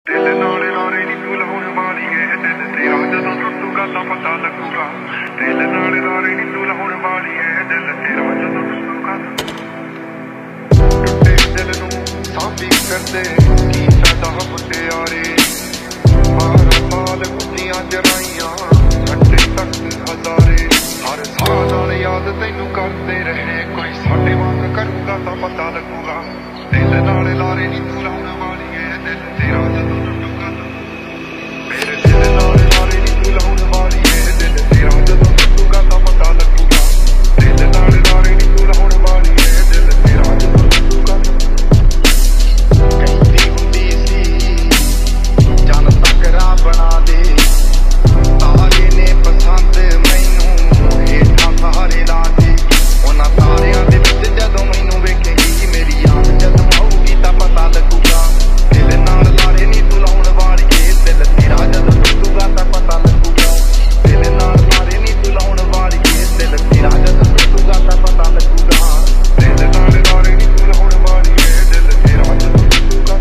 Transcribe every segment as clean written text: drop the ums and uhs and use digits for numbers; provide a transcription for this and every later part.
दिल नाले नारे नी तू लाउण वालीए दिल तेरा जदों टुटूगा तां पता लगूगा। दिल नाले नारे नी तू लाउण वालीए दिल तेरा जदों टुटूगा। टुटे दिल नूं सांभी करदे की फायदा मुटियारे 12 साल गुੱਡੀਆਂ जराइयां घंटे तक हजारे हर साह नाल याद तैनूं करदे रहे कोई साडे वांग करूगा तां पता लगूगा। दिल नाले नारे नी तू लाउण वालीए दिल तेरा जदों टुटूगा। मेरे दिल नाले नारे नी तू लाउण वालीए दिल तेरा जदों टुटूगा तां पता लगूगा। दिल नाले नारे नी तू लाउण वालीए दिल तेरा जदों टुटूगा। कहती हुंदी सी जान तकरा बना दे तारे ने पसंद मैनू हेठां सहारे ला दे उन्हां तारियां दे विच जदों मैनू वेखेगी मेरी याद जदों आऊगी तां पता लगूगा। दिल नाल लारे नी तू लाउण वालीए दिल तेरा जदों टुटूगा तां पता लगूगा। दिल नाल लारे नी तू लाउण वालीए दिल तेरा जदों टुटूगा तां पता लगूगा। दिल नाल लारे नी तू लाउण वालीए दिल तेरा जदों टुटूगा।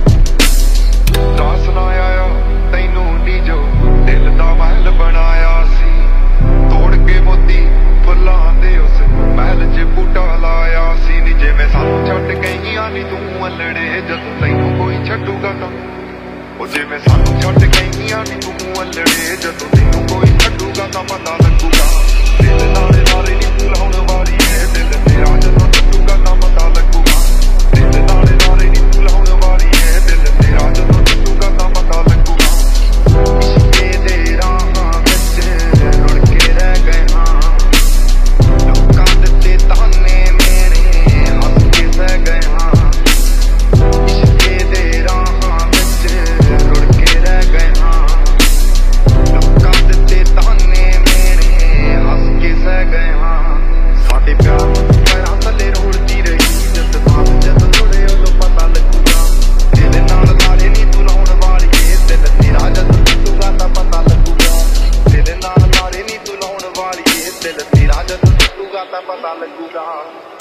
दास ना आया तैनू नी जो दिल दा महल बनाया सी तोड़ के मोती फुल्लां दे उस महल च बूटा लाया सी नी जिवें सानू छड्ड गईयां नी तू अल्लड़े जदों तैनू कोई छड्डूगा तां ओ जिवें सानू छड्ड गईयां नी तू अल्लड़े जदों तैनू कोई छड्डूगा तां पता लगूगा। दिल नाले नारे नी तू लाउण वालीए दिल तेरा जदों टुटूगा तां पता लगूगा। दिल नाले नारे नी तू लाउण वालीए दिल तेरा जदों टुटूगा तां पता लगूगा। इश्के दे राहां विच रुड़ के रह गए हां लोकां दित्ते ताने मेरे हੱਸ के सह गए हां। इश्के दे राहां विच रुड़ के रह गए हां लोकां दित्ते ताने मेरे हੱਸ के सह गए हां। साडे प्यार पैरां थल्ले रुड़दी रही जज्बात जदों जुड़े उदों पता लगूगा। दिल नाल लारे नी तू लाउण वालीए दिल तेरा जदों टुटूगा तां पता लगूगा। दिल नाल लारे नी तू लाउण वालीए दिल तेरा जदों टुटूगा तां पता लगूगा।